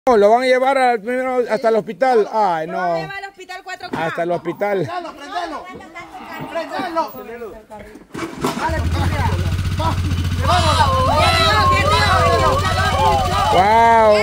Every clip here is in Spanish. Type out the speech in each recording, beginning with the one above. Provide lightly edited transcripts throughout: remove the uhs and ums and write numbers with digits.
Lo van a llevar primero hasta el hospital. Ay, no. Lo van a llevar al hospital 4K. Hasta el hospital. Prendelo. Wow.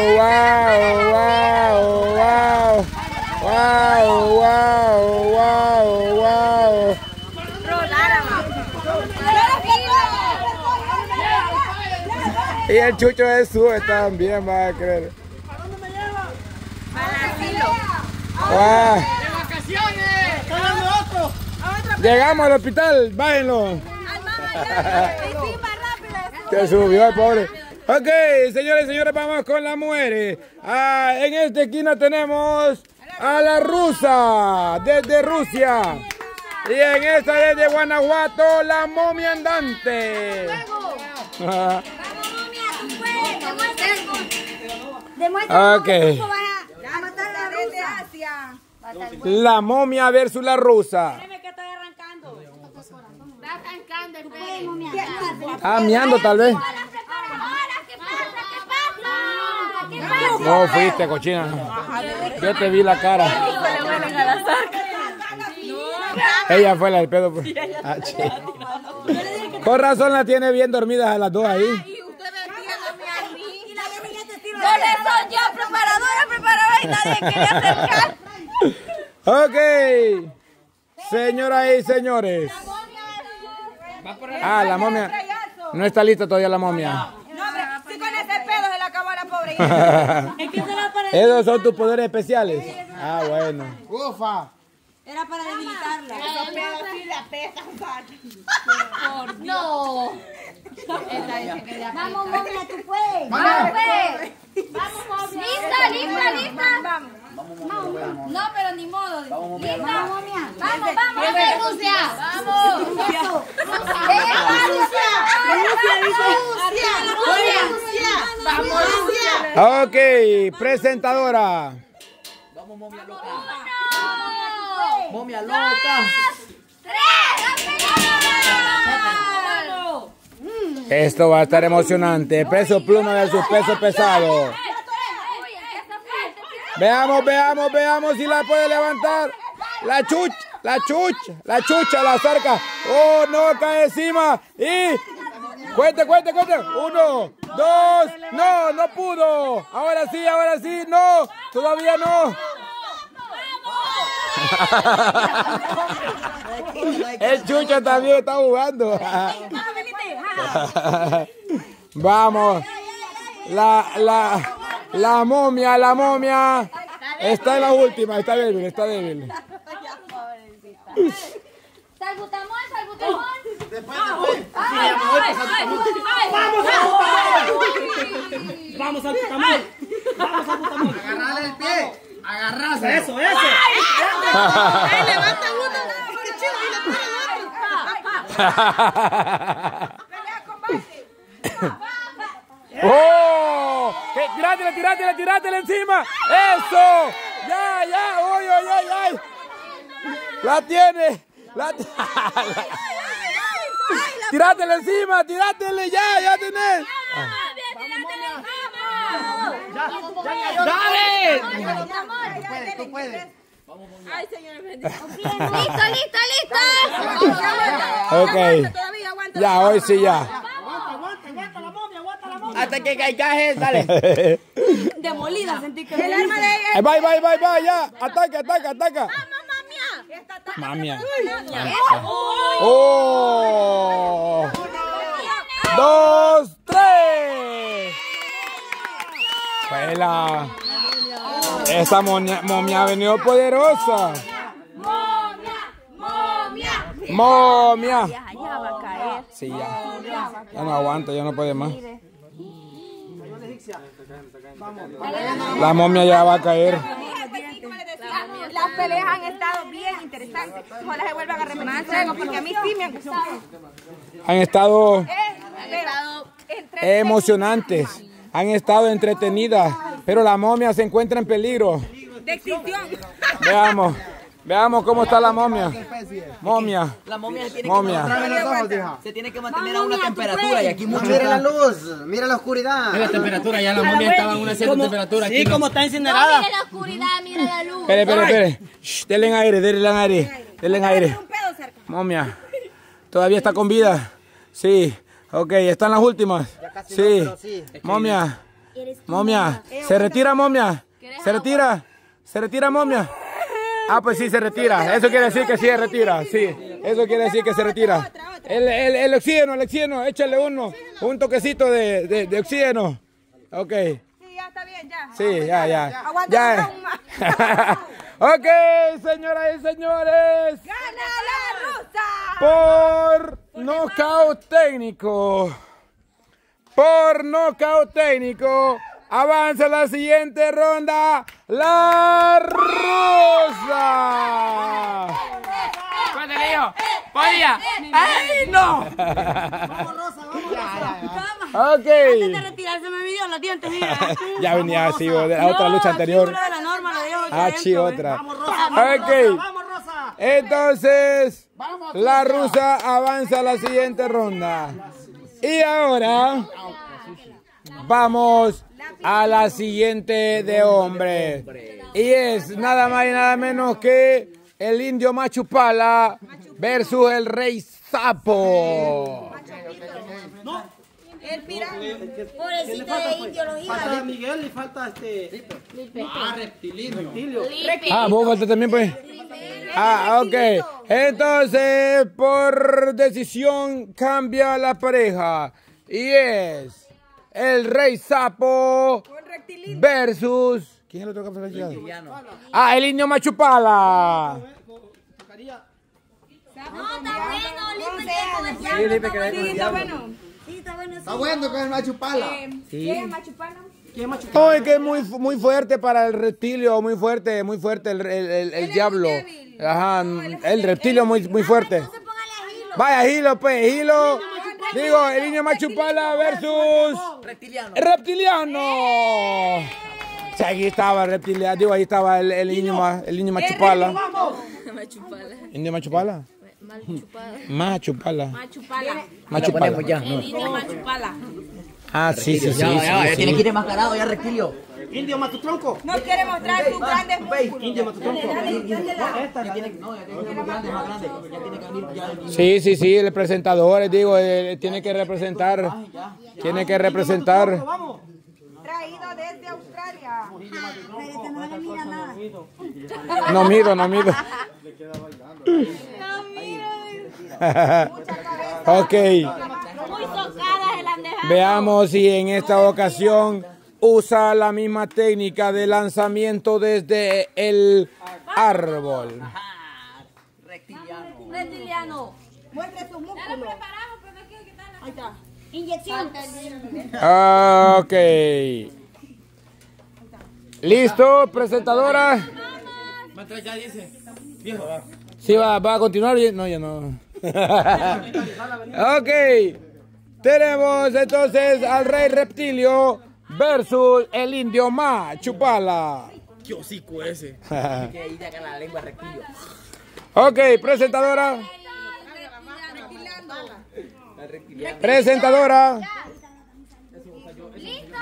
Y el chucho de sube también, va a creer. ¿Para dónde me lleva? Para el asilo. Wow. ¡De vacaciones! ¡Estoy dando otro! Llegamos al hospital, bájenlo. Se subió el pobre. Ok, señores y señores, vamos con las mujeres. En esta esquina tenemos a la rusa, desde Rusia. Y en esta desde Guanajuato, la momia andante. Ok. La momia versus la rusa. Espérame que estoy arrancando. Está arrancando el pelo. Ah, meando tal vez. ¿Qué pasa? No fuiste, cochina. Yo te vi la cara. Ella fue la del pedo. Con razón la tiene bien dormida a las dos ahí. Por eso yo, preparadora y nadie quería acercar. Ok. Señoras y señores. La momia. No está lista todavía la momia. No, hombre, si con ese pedo se le acabó a la pobre hija. Esos son tus poderes especiales. Ah, bueno. ¡Ufa! Era para debilitarla. Esos pedos sí la pesan, No. Vamos, momia, tú puedes. ¡Vamos! Vamos, momia. Lista. Vamos. No, pero ni modo. Lista. Momia. Vamos, Rusia. Vamos. Ok, presentadora. ¡Vamos, momia loca! Uno. ¡Momia loca! Esto va a estar emocionante. Peso pluma versus peso pesado. Veamos si la puede levantar. La chucha, la zarca. Oh, no, cae encima. Y cuente. 1, 2, no pudo. Ahora sí, no, todavía no. El chucho también está jugando. Vamos. La momia. Está en la última, está débil. Salbutamol. Después. Vamos al putamol. Agarrarle el pie. Agarrarse. Eso. Levanta uno, y le pone el otro. ¡Oh! ¡Tirátela encima! ¡Eso! ¡Ya! ¡Ay! ¡La tiene! ¡Tirátela encima! ¡Tirátele! ¡Ya tenés! ¡Dale! Tú puedes. Ay, señor bendito. Listo. Ok. Ya, hoy sí ya. Aguanta la momia. Hasta que caiga dale. Demolida, sentí que el arma de ella. Va, ya. Ataca. Mamia. ¡Oh! 2, 3. Juela. Esa momia ha venido poderosa. Momia. Ya va a caer. Sí, ya. Ya no aguanta, ya no puede más. La momia ya va a caer. Las peleas han estado bien interesantes. Ojalá se vuelvan a repetir porque a mí sí me han gustado. Han estado Entre emocionantes. Han estado entretenidas. Pero la momia se encuentra en peligro. de extinción. Veamos. Veamos cómo está la momia. Momia. La momia se tiene Momia. se tiene que mantener a una temperatura y aquí mucho. Mira la luz, mira la oscuridad. Mira la temperatura, ya la momia estaba en una cierta temperatura. Sí, aquí no. como está No incinerada. mire la oscuridad, mira la luz. Espere. Shh, denle aire, denle aire. Denle aire. Un pedo cerca. Momia. ¿Todavía está con vida? Sí. Ok, están las últimas. Sí. Momia. Momia. ¿Se retira, momia? ¿Se retira? ¿Se retira, momia? Ah, pues sí, se retira. Eso quiere decir que sí se retira. Sí, eso quiere decir que se retira. El oxígeno, échale un toquecito de oxígeno. Ok. Sí, ya está bien, ya. Sí, ya. Aguanta aún más. Ok, señoras y señores. ¡Gana la rusa! Por nocaut técnico. Por nocaut técnico. Avanza a la siguiente ronda. La rusa. ¿Cuánto le digo? ¡Podía! ¡Ay, no! Ok. Antes de retirarse me midió los dientes, mira. Ya venía así, de la otra lucha anterior. La norma lo dijo. Ah, sí, otra. Ok. Vamos, Rosa. Entonces, la rusa avanza a la siguiente ronda. Y ahora vamos a la siguiente de hombres. Y es nada más y nada menos que el indio Machupala versus el rey sapo. El pirata. Pobrecito de indio, los hijos. Falta Miguel y falta Reptilio. Ah, vos falta también, pues. Ah, ok. Entonces, por decisión cambia la pareja. Y es el rey sapo versus... ¿Quién es el otro que fue Reptiliano. Ah, el indio Machupala. No, está bueno, Lipe, que Sí, está bueno. Sí, está bueno. Está bueno con el Machupala. ¿Quién es Machupala? No, es que es muy fuerte para el reptilio, muy fuerte el diablo. Ajá, el reptilio muy fuerte. Entonces póngale a Gilo. Vaya, Gilo, pues, Gilo. Digo, el niño Machupala versus Reptiliano. el reptiliano. Sí, ahí estaba el reptiliano, digo, ahí estaba el niño Machupala. ¿Indio Machupala? Machupala. Machupala. Ya, El indio Machupala. Ah, sí. ya tiene que ir enmascarado ya, Reptilio. Indio Matutronco. No quiere mostrar sus grandes músculos. Indio Matutronco. Ya tiene que ser más grande, ya tiene que venir ya. Sí, el presentador, digo, tiene que representar. Tiene que representar. Vamos. Traído desde Australia. No mido. Ok. Muy socadas el andejado. Veamos si en esta ocasión usa la misma técnica de lanzamiento desde el árbol. Reptiliano. Muestre sus músculos. Ahí está. Inyección. Ok. ¿Listo, presentadora? Ya dice. Sí, va a continuar. No, ya no. Ok. Tenemos entonces al rey reptilio versus el indio Machupala. Qué hocico ese. Que ahí saca la lengua, Reptilio. Ok, presentadora. Presentadora. Listo.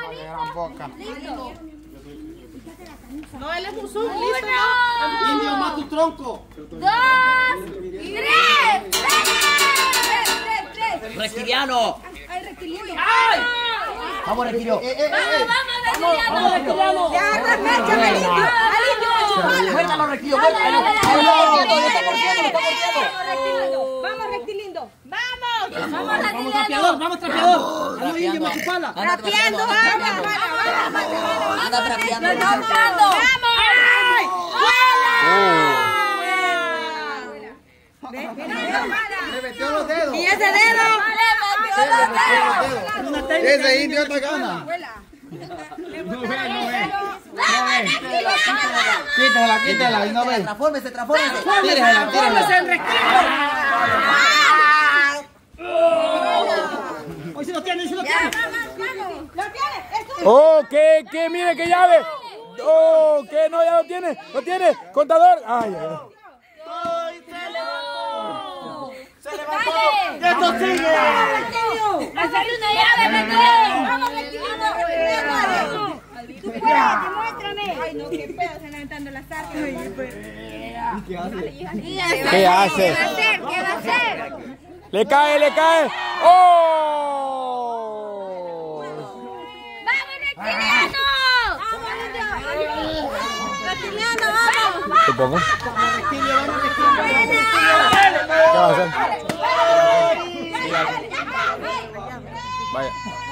No, él es un zoom. Indio Matutronco. 2, 3. Reptiliano. Ay, reptiliano. Vamos, Reptilio. Vamos, Reptiliano. Ya agarra mecha al indio. Al indio Machupala. Muérdalo, Reptilio. Muérdalo. Vamos, reptilindo. Vamos, trapeador. Vamos, Indio Machupala. Trapeando, vamos. Anda trapeando. Le metió los dedos. Y ese dedo. Ese indio te gana. Quítala y no ves. Transfórmese. Tírala. Hoy se lo tiene. Lo tiene. Oh, que mire que llave. Oh, que no, ya lo tiene. Contador. Ay. ¡Esto sigue! ¡Hacer una llave, reptiliano! ¡Vamos, reptiliano! ¡Demuéstrame! Ay, no, qué pedo, se están levantando las arcas. ¿Qué hace? ¿Qué va a hacer? Le cae. ¡Oh! ¡Vamos, reptiliano! ¡Reptiliano, vamos! Supongo. ¿Qué va a hacer? Vaya.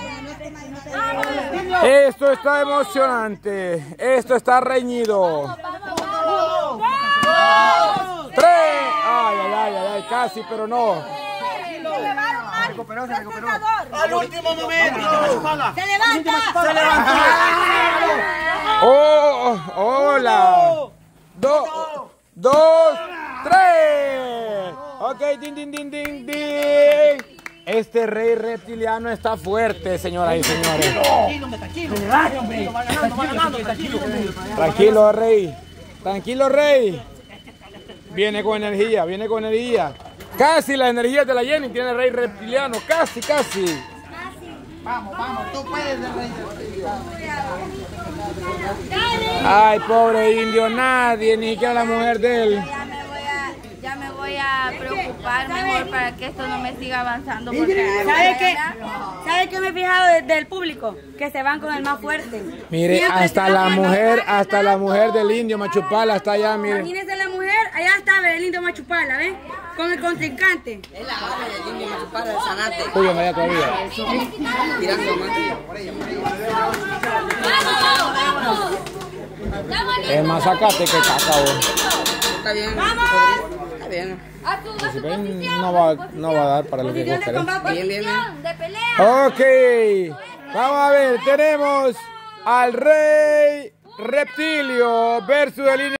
Esto está emocionante. Esto está reñido. 3. Ay, casi, pero no. Se recuperó. Al último momento. ¡Se levanta! Oh, hola. 2, 3. Ok, ding. Este rey reptiliano está fuerte, señoras y señores. Tranquilo, rey. Viene con energía. Casi la energía de la Jenny tiene el rey reptiliano. Casi. Vamos, tú puedes, rey. Ay, pobre indio, nadie, ni siquiera la mujer de él. Ya me voy a preocupar mejor para que esto no me siga avanzando. Porque ¿Sabe qué me he fijado del público? Que se van con el más fuerte. Mire, Siempre hasta la mujer del indio Machupala está allá, mire. Imagínense la mujer, allá está el indio Machupala, ¿ves? Con el contrincante. Es la ave del indio Machupala, del Zanate. Uy, allá todavía. Tirando más. ¡Vamos! Es más zacate que cacao. Está bien. Está bien. Si ven, no va a dar para lo que vos querés. Bien. ¡De pelea! Ok, vamos a ver, tenemos al rey reptilio versus el indio.